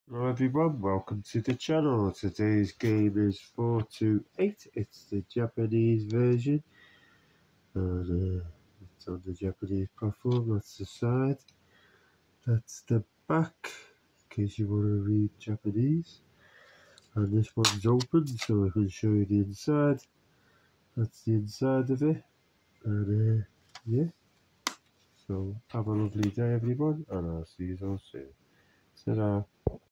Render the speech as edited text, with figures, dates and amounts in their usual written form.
Hello everyone, welcome to the channel. Today's game is 428. It's the Japanese version. And it's on the Japanese platform. That's the side. That's the back, in case you want to read Japanese. And this one's open, so I can show you the inside. That's the inside of it. And yeah. So have a lovely day everyone, and I'll see you all soon. Ta-da.